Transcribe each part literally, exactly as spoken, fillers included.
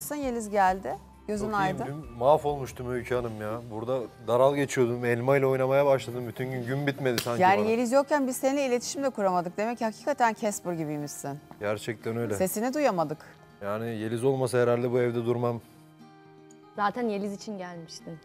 nasılsın? Yeliz geldi. Gözün aydın. Dün mahvolmuştum Öykü Hanım ya. Burada daral geçiyordum. Elma ile oynamaya başladım. Bütün gün gün bitmedi sanki Yani bana. Yeliz yokken biz seninle iletişim de kuramadık. Demek ki hakikaten Casper gibiymişsin. Gerçekten öyle. Sesini duyamadık. Yani Yeliz olmasa herhalde bu evde durmam. Zaten Yeliz için gelmiştin.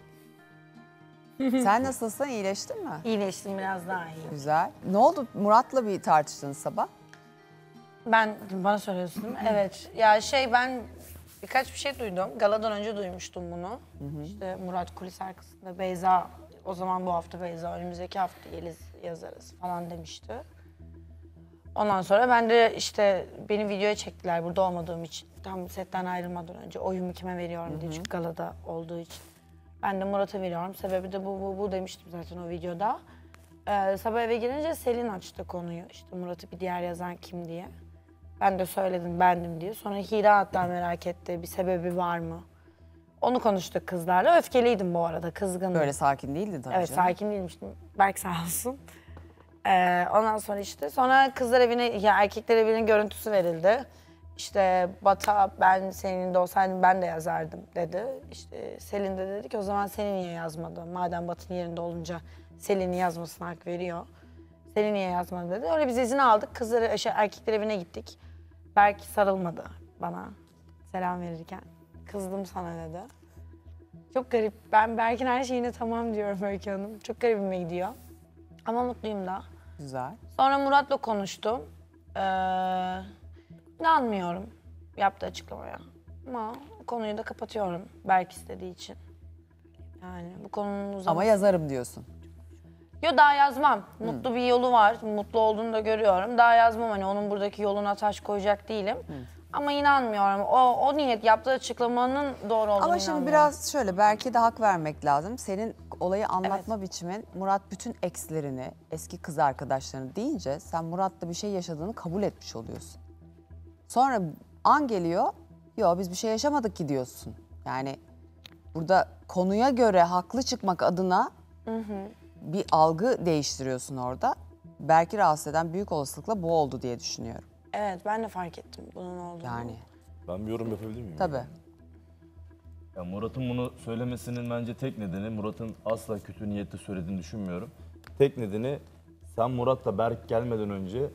Sen nasılsın? İyileştin mi? İyileştim, biraz daha iyi. Güzel. Ne oldu? Murat'la bir tartıştınız sabah. Ben, bana soruyorsun değil mi? Evet. Ya şey, ben birkaç bir şey duydum. Galadan önce duymuştum bunu. Hı hı. İşte Murat kulis arkasında Beyza, o zaman bu hafta Beyza, önümüzdeki hafta Yeliz yazarız falan demişti. Ondan sonra ben de işte beni videoya çektiler burada olmadığım için. Tam setten ayrılmadan önce oyumu kime veriyorum diye, çünkü galada olduğu için. Ben de Murat'a veriyorum. Sebebi de bu, bu, bu demiştim zaten o videoda. Ee, sabah eve gelince Selin açtı konuyu. İşte Murat'ı bir diğer yazan kim diye. Ben de söyledim, bendim diye. Sonra Hira hatta merak etti, bir sebebi var mı? Onu konuştuk kızlarla. Öfkeliydim bu arada, kızgındım. Böyle sakin değildin tabii Evet, canım. sakin değilmiştim. Berk sağ olsun. Ee, ondan sonra işte, sonra kızlar evine, ya erkekler evinin görüntüsü verildi. İşte Bata, ben senin de olsaydım ben de yazardım dedi. İşte Selin de dedi ki o zaman Selin niye yazmadı? Madem Bata'nın yerinde olunca Selin'i yazmasına hak veriyor. Selin niye yazmadı dedi. Öyle biz izin aldık. Kızları, şey, erkekler evine gittik. Berk sarılmadı bana selam verirken. Kızdım sana dedi. Çok garip. Ben Berk'in her şeyine tamam diyorum Öykü Hanım. Çok garibime gidiyor. Ama mutluyum da. Güzel. Sonra Murat'la konuştum. Ee, inanmıyorum yaptığı açıklamaya. Ama konuyu da kapatıyorum Berk istediği için. Yani bu konunun uzaması... Ama yazarım diyorsun. Yo, daha yazmam. Mutlu hmm. bir yolu var. Mutlu olduğunu da görüyorum. Daha yazmam, hani onun buradaki yoluna taş koyacak değilim. Hmm. Ama inanmıyorum. O, o niyet yaptığı açıklamanın doğru olduğunu Ama şimdi biraz şöyle, belki de hak vermek lazım. Senin olayı anlatma evet. biçimin, Murat bütün ekslerini, eski kız arkadaşlarını deyince sen Murat'la bir şey yaşadığını kabul etmiş oluyorsun. Sonra an geliyor, yo biz bir şey yaşamadık ki diyorsun. Yani burada konuya göre haklı çıkmak adına hı hı. bir algı değiştiriyorsun orada. Belki rahatsız eden büyük olasılıkla bu oldu diye düşünüyorum. Evet, ben de fark ettim bunun olduğunu. Yani. Ben bir yorum yapabilir miyim? Tabii. Ya Murat'ın bunu söylemesinin bence tek nedeni, Murat'ın asla kötü niyetle söylediğini düşünmüyorum. Tek nedeni, sen Murat'la Berk gelmeden önce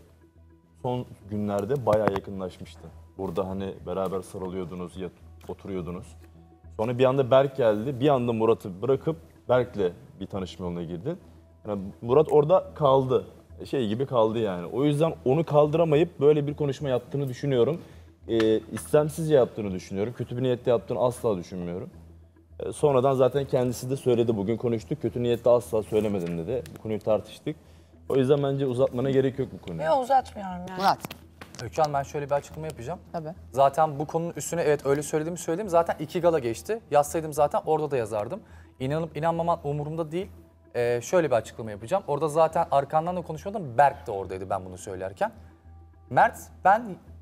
son günlerde bayağı yakınlaşmıştın. Burada hani beraber sarılıyordunuz, yat, oturuyordunuz. Sonra bir anda Berk geldi, bir anda Murat'ı bırakıp Berk'le bir tanışma yoluna girdin. Yani Murat orada kaldı, şey gibi kaldı yani. O yüzden onu kaldıramayıp böyle bir konuşma yaptığını düşünüyorum. Ee, istemsizce yaptığını düşünüyorum. Kötü bir niyetle yaptığını asla düşünmüyorum. Ee, sonradan zaten kendisi de söyledi, bugün konuştuk. Kötü niyetle asla söylemedim dedi. Bu konuyu tartıştık. O yüzden bence uzatmana gerek yok bu konuyu. Yok, uzatmıyorum yani. Murat. Öykü Hanım, ben şöyle bir açıklama yapacağım. Tabii. Zaten bu konunun üstüne evet öyle söylediğimi söyledim. Zaten iki gala geçti. Yazsaydım zaten orada da yazardım. İnanıp inanmaman umurumda değil. Ee, şöyle bir açıklama yapacağım. Orada zaten arkandan da konuşuyordum. Berk de oradaydı ben bunu söylerken. Mert, ben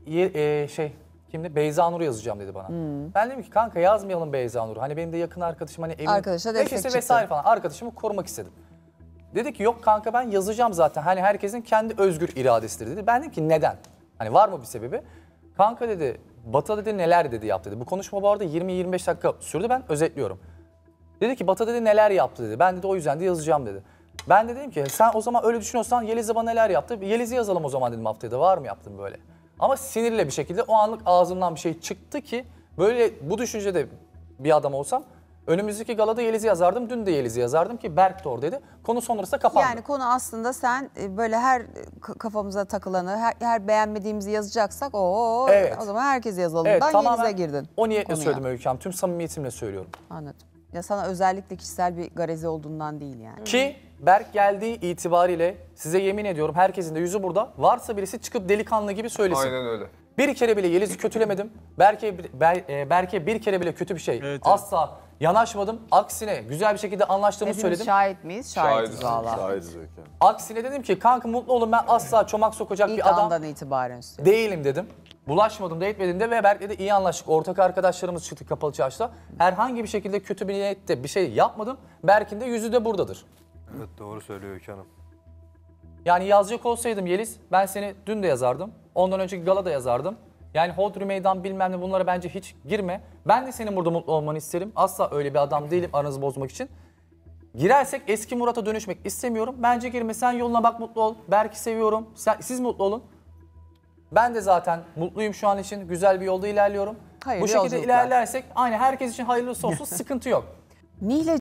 e, şey kimdi? Beyza Nur'u yazacağım dedi bana. Hmm. Ben dedim ki kanka yazmayalım Beyza Nur'u. Hani benim de yakın arkadaşım, hani evin arkadaşa destek çıktı vesaire falan. Arkadaşımı korumak istedim. Dedi ki yok kanka ben yazacağım zaten. Hani herkesin kendi özgür iradesidir dedi. Ben dedim ki neden? Hani var mı bir sebebi? Kanka dedi, Bata dedi neler dedi yaptı dedi. Bu konuşma bu arada yirmi yirmi beş dakika sürdü, ben özetliyorum. Dedi ki Bata dedi neler yaptı dedi. Ben dedi o yüzden de yazacağım dedi. Ben de dedim ki sen o zaman öyle düşünüyorsan Yeliz'e bana neler yaptı? Yeliz'i yazalım o zaman dedim haftaya da, var mı yaptım böyle. Ama sinirle bir şekilde o anlık ağzımdan bir şey çıktı ki böyle bu düşüncede bir adam olsam önümüzdeki galada Yeliz'i yazardım, dün de Yeliz'i yazardım ki Berk de oradaydı. Konu sonrasında kapandı. Yani konu aslında sen böyle her kafamıza takılanı, her, her beğenmediğimizi yazacaksak o evet. o zaman herkes yazalım. Evet, Ben Yeliz'e girdin. O niyetle konuya. söyledim Öykü Hanım, tüm samimiyetimle söylüyorum. Anladım. Ya sana özellikle kişisel bir garezi olduğundan değil yani. Ki Berk geldiği itibariyle size yemin ediyorum herkesin de yüzü burada. Varsa birisi çıkıp delikanlı gibi söylesin. Aynen öyle. Bir kere bile Yeliz'i kötülemedim. Berke, Ber, Berke bir kere bile kötü bir şey evet, asla evet. yanaşmadım. Aksine güzel bir şekilde anlaştığımı Hepimiz söyledim. şahit miyiz? Şahitiz valla. Şahidiz. Aksine dedim ki kanka mutlu olun, ben asla çomak sokacak İlk bir adam andan itibaren değilim dedim. Bulaşmadım da etmedim de ve Berk'le de iyi anlaştık. Ortak arkadaşlarımız çıktı kapalı çarşıda. Herhangi bir şekilde kötü bir niyette bir şey yapmadım. Berk'in de yüzü de buradadır. Evet, doğru söylüyor Öykü Hanım. Yani yazacak olsaydım Yeliz, ben seni dün de yazardım. Ondan önceki galada yazardım. Yani hodri meydan bilmem ne bunlara bence hiç girme. Ben de senin burada mutlu olmanı isterim. Asla öyle bir adam değilim aranızı bozmak için. Girersek eski Murat'a dönüşmek istemiyorum. Bence girme, sen yoluna bak, mutlu ol. Berk'i seviyorum. Sen, siz mutlu olun. Ben de zaten mutluyum şu an için. Güzel bir yolda ilerliyorum. Hayırlı Bu şekilde yolculuklar. ilerlersek aynı herkes için hayırlısı olsun, sıkıntı yok. Nihle